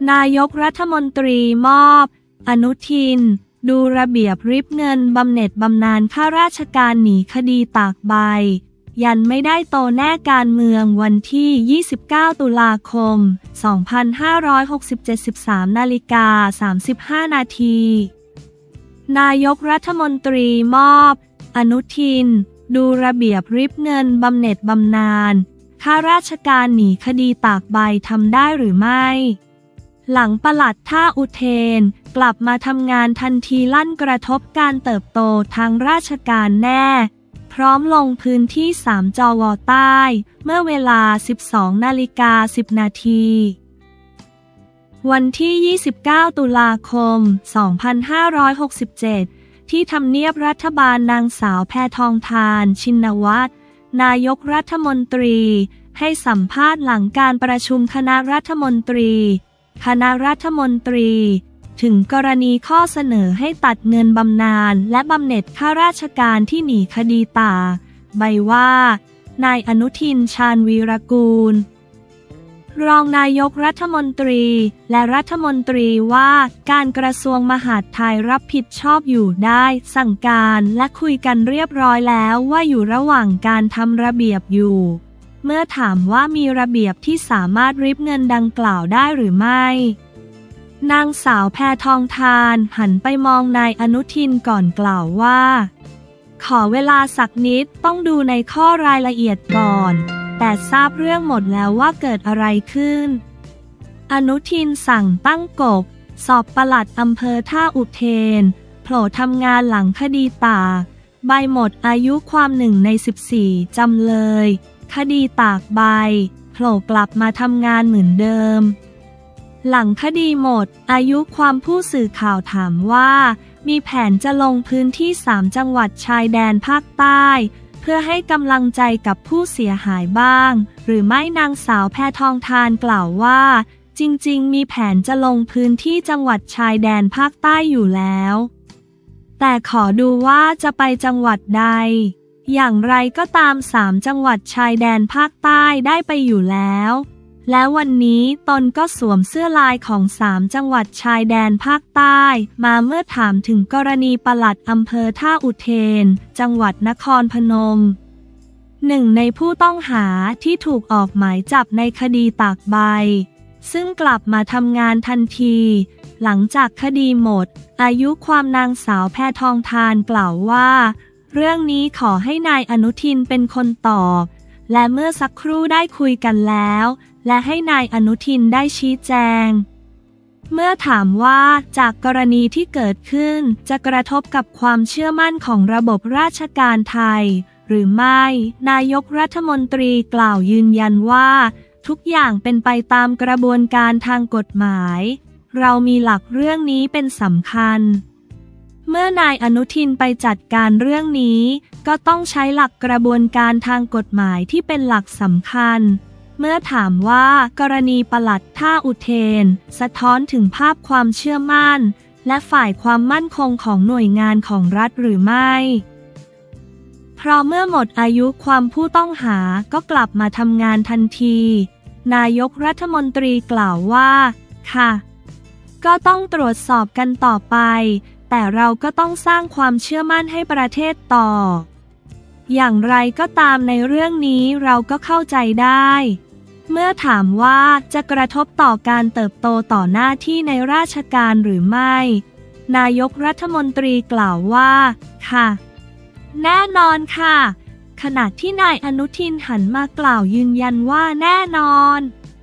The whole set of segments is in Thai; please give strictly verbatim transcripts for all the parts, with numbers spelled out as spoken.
นายกรัฐมนตรีมอบอนุทินดูระเบียบริบเงินบำเหน็จบำนาญข้าราชการหนีคดีตากใบยันไม่ได้โตแน่การเมืองวันที่ยี่สิบเก้าตุลาคมสองพันห้าร้อยหกสิบเจ็ด สิบสามนาฬิกาสามสิบห้านาทีนายกรัฐมนตรีมอบอนุทินดูระเบียบริบเงินบำเหน็จบำนาญข้าราชการหนีคดีตากใบทำได้หรือไม่หลังปลัดท่าอุเทนกลับมาทำงานทันทีลั่นกระทบการเติบโตทางราชการแน่พร้อมลงพื้นที่สามจวใต้เมื่อเวลา สิบสองนาฬิกาสิบนาทีวันที่ยี่สิบเก้าตุลาคมสองพันห้าร้อยหกสิบเจ็ดที่ทำเนียบรัฐบาลนางสาวแพทองธารชินวัตรนายกรัฐมนตรีให้สัมภาษณ์หลังการประชุมคณะรัฐมนตรีคณะรัฐมนตรีถึงกรณีข้อเสนอให้ตัดเงินบำนาญและบำเหน็จข้าราชการที่หนีคดีตากใบว่านายอนุทินชาญวีรกูลรองนายกรัฐมนตรีและรัฐมนตรีว่าการกระทรวงมหาดไทยรับผิดชอบอยู่ได้สั่งการและคุยกันเรียบร้อยแล้วว่าอยู่ระหว่างการทำระเบียบอยู่เมื่อถามว่ามีระเบียบที่สามารถริบเงินดังกล่าวได้หรือไม่นางสาวแพทองธารหันไปมองนายอนุทินก่อนกล่าวว่าขอเวลาสักนิดต้องดูในข้อรายละเอียดก่อนแต่ทราบเรื่องหมดแล้วว่าเกิดอะไรขึ้นอนุทินสั่งตั้งกบสอบปลัดอำเภอท่าอุเทนโผล่ทำงานหลังคดีตากใบหมดอายุความหนึ่งในสิบสี่จำเลยคดีตากใบโผล่กลับมาทำงานเหมือนเดิมหลังคดีหมดอายุความผู้สื่อข่าวถามว่ามีแผนจะลงพื้นที่สามจังหวัดชายแดนภาคใต้เพื่อให้กำลังใจกับผู้เสียหายบ้างหรือไม่นางสาวแพทองธารกล่าวว่าจริงๆมีแผนจะลงพื้นที่จังหวัดชายแดนภาคใต้อยู่แล้วแต่ขอดูว่าจะไปจังหวัดใดอย่างไรก็ตามสามจังหวัดชายแดนภาคใต้ได้ไปอยู่แล้วและวันนี้ตนก็สวมเสื้อลายของสามจังหวัดชายแดนภาคใต้มาเมื่อถามถึงกรณีปลัดอำเภอท่าอุเทนจังหวัดนครพนมหนึ่งในผู้ต้องหาที่ถูกออกหมายจับในคดีตากใบซึ่งกลับมาทำงานทันทีหลังจากคดีหมดอายุความนางสาวแพทองธารกล่าวว่าเรื่องนี้ขอให้นายอนุทินเป็นคนตอบและเมื่อสักครู่ได้คุยกันแล้วและให้นายอนุทินได้ชี้แจงเมื่อถามว่าจากกรณีที่เกิดขึ้นจะกระทบกับความเชื่อมั่นของระบบราชการไทยหรือไม่นายกรัฐมนตรีกล่าวยืนยันว่าทุกอย่างเป็นไปตามกระบวนการทางกฎหมายเรามีหลักเรื่องนี้เป็นสำคัญเมื่อนายอนุทินไปจัดการเรื่องนี้ก็ต้องใช้หลักกระบวนการทางกฎหมายที่เป็นหลักสำคัญเมื่อถามว่ากรณีปลัดท่าอุเทนสะท้อนถึงภาพความเชื่อมั่นและฝ่ายความมั่นคงของหน่วยงานของรัฐหรือไม่เพราะเมื่อหมดอายุความผู้ต้องหาก็กลับมาทำงานทันทีนายกรัฐมนตรีกล่าวว่าค่ะก็ต้องตรวจสอบกันต่อไปแต่เราก็ต้องสร้างความเชื่อมั่นให้ประเทศต่ออย่างไรก็ตามในเรื่องนี้เราก็เข้าใจได้เมื่อถามว่าจะกระทบต่อการเติบโตต่อหน้าที่ในราชการหรือไม่นายกรัฐมนตรีกล่าวว่าค่ะแน่นอนค่ะขณะที่นายอนุทินหันมากล่าวยืนยันว่าแน่นอน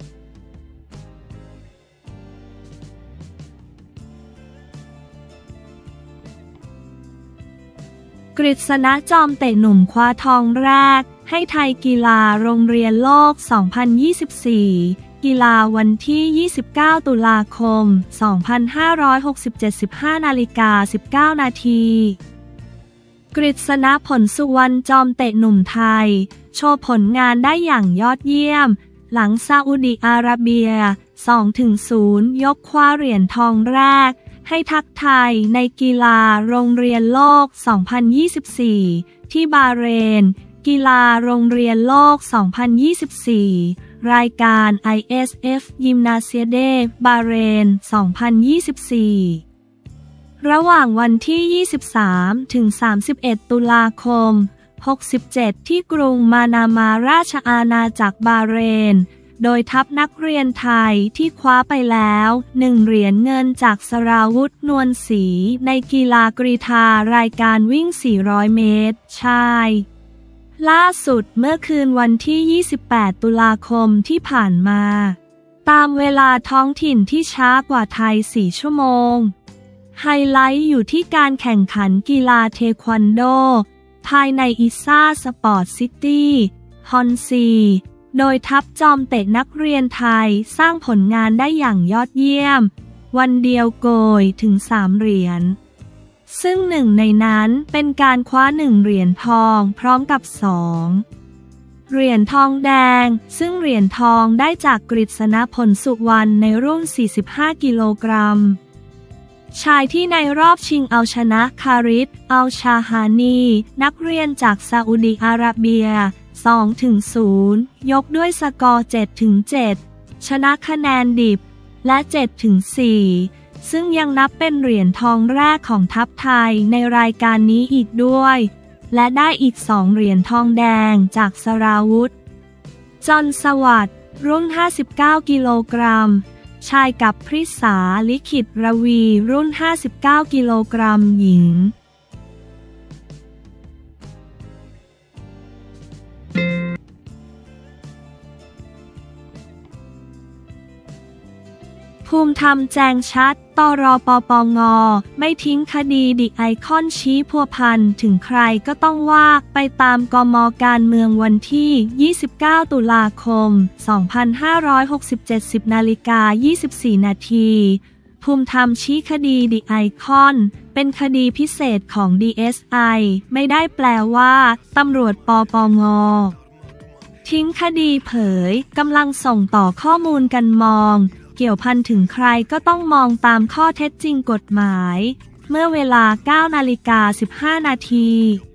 กฤษณะจอมเตะหนุ่มคว้าทองแรกให้ไทยกีฬาโรงเรียนโลก สองพันยี่สิบสี่ กีฬาวันที่ ยี่สิบเก้า ตุลาคม สองพันห้าร้อยหกสิบเจ็ด สิบห้านาฬิกาสิบเก้านาทีกฤษณะผลสุวรรณจอมเตะหนุ่มไทยโชว์ผลงานได้อย่างยอดเยี่ยมหลังซาอุดิอาระเบีย สองถึงศูนย์ ยกคว้าเหรียญทองแรกให้ทักไทยในกีฬาโรงเรียนโลก สองพันยี่สิบสี่ ที่บาห์เรนกีฬาโรงเรียนโลก สองพันยี่สิบสี่รายการ ไอ เอส เอฟ Gymnasiade บาห์เรน สองพันยี่สิบสี่ ระหว่างวันที่ ยี่สิบสาม ถึง สามสิบเอ็ด ตุลาคม หกสิบเจ็ด ที่กรุงมานามาราชอาณาจักรบาห์เรนโดยทัพนักเรียนไทยที่คว้าไปแล้วหนึ่งเหรียญเงินจากสราวุธนวลศรีในกีฬากรีฑารายการวิ่ง สี่ร้อย เมตรชายล่าสุดเมื่อคืนวันที่ ยี่สิบแปด ตุลาคมที่ผ่านมาตามเวลาท้องถิ่นที่ช้ากว่าไทย สี่ ชั่วโมงไฮไลท์อยู่ที่การแข่งขันกีฬาเทควันโดภายในอิซ่าสปอร์ตซิตี้ฮอนซีโดยทัพจอมเตะนักเรียนไทยสร้างผลงานได้อย่างยอดเยี่ยมวันเดียวโกยถึงสามเหรียญซึ่งหนึ่งในนั้นเป็นการคว้าหนึ่งเหรียญทองพร้อมกับสองเหรียญทองแดงซึ่งเหรียญทองได้จากกฤษณพลสุวรรณในรุ่น สี่สิบห้า กิโลกรัมชายที่ในรอบชิงเอาชนะคาริส อัลชาฮานีนักเรียนจากซาอุดิอาระเบียสองถึงศูนย์ ยกด้วยสกอร์ เจ็ดถึงเจ็ด ชนะคะแนนดิบ และ เจ็ดถึงสี่ ซึ่งยังนับเป็นเหรียญทองแรกของทัพไทยในรายการนี้อีกด้วย และได้อีกสองเหรียญทองแดงจากสราวุธจอนสวัสดิ์รุ่น ห้าสิบเก้า กิโลกรัม ชายกับพริษาลิขิตรวีรุ่น ห้าสิบเก้า กิโลกรัมหญิงภูมิธรรมแจ้งชัดตรปปงไม่ทิ้งคดีดิไอคอนชี้พัวพันถึงใครก็ต้องว่าไปตามกม.การเมืองวันที่ ยี่สิบเก้า ตุลาคม สองพันห้าร้อยหกสิบเจ็ด สิบนาฬิกายี่สิบสี่ นาทีภูมิธรรมชี้คดีดิไอคอนเป็นคดีพิเศษของ ดี เอส ไอ ไม่ได้แปลว่าตำรวจปปงทิ้งคดีเผยกำลังส่งต่อข้อมูลกันมองเกี่ยวพันถึงใครก็ต้องมองตามข้อเท็จจริงกฎหมายเมื่อเวลา เก้านาฬิกาสิบห้า นาที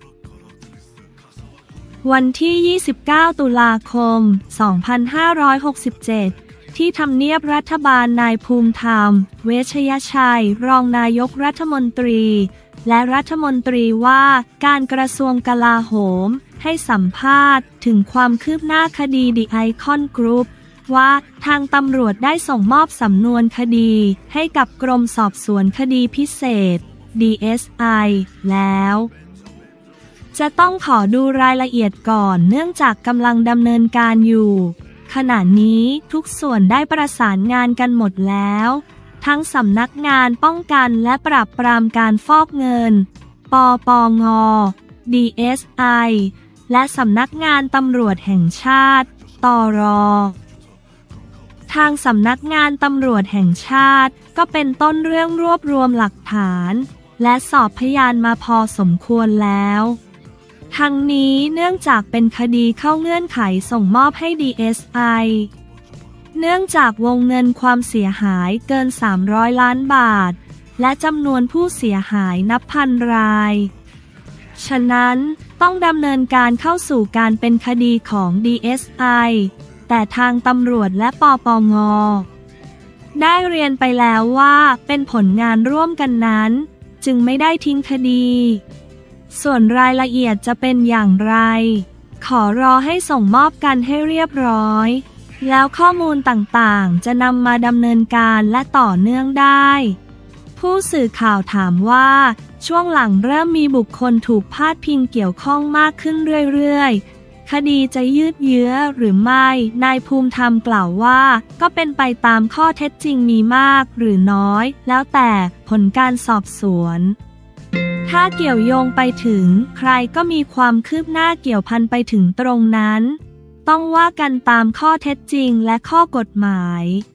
วันที่ ยี่สิบเก้า ตุลาคม สองพันห้าร้อยหกสิบเจ็ด ที่ทำเนียบรัฐบาลนายภูมิธรรมเวชยชัยรองนายกรัฐมนตรีและรัฐมนตรีว่าการกระทรวงกลาโหมให้สัมภาษณ์ถึงความคืบหน้าคดีดิไอคอนกรุ๊ปว่าทางตำรวจได้ส่งมอบสำนวนคดีให้กับกรมสอบสวนคดีพิเศษ ดี เอส ไอ แล้วจะต้องขอดูรายละเอียดก่อนเนื่องจากกำลังดำเนินการอยู่ขณะนี้ทุกส่วนได้ประสานงานกันหมดแล้วทั้งสำนักงานป้องกันและปราบปรามการฟอกเงินปปง ดี เอส ไอ และสำนักงานตำรวจแห่งชาติตร.ทางสำนักงานตำรวจแห่งชาติก็เป็นต้นเรื่องรวบรวมหลักฐานและสอบพยานมาพอสมควรแล้วทั้งนี้เนื่องจากเป็นคดีเข้าเงื่อนไขส่งมอบให้ ดี เอส ไอ เนื่องจากวงเงินความเสียหายเกินสามร้อยล้านบาทและจำนวนผู้เสียหายนับพันรายฉะนั้นต้องดำเนินการเข้าสู่การเป็นคดีของ ดี เอส ไอ แต่ทางตำรวจและปปงได้เรียนไปแล้วว่าเป็นผลงานร่วมกันนั้นจึงไม่ได้ทิ้งคดีส่วนรายละเอียดจะเป็นอย่างไรขอรอให้ส่งมอบกันให้เรียบร้อยแล้วข้อมูลต่างๆจะนำมาดำเนินการและต่อเนื่องได้ผู้สื่อข่าวถามว่าช่วงหลังเริ่มมีบุคคลถูกพาดพิงเกี่ยวข้องมากขึ้นเรื่อยๆคดีจะยืดเยื้อหรือไม่นายภูมิธรรมกล่าวว่าก็เป็นไปตามข้อเท็จจริงมีมากหรือน้อยแล้วแต่ผลการสอบสวนถ้าเกี่ยวโยงไปถึงใครก็มีความคืบหน้าเกี่ยวพันไปถึงตรงนั้นต้องว่ากันตามข้อเท็จจริงและข้อกฎหมาย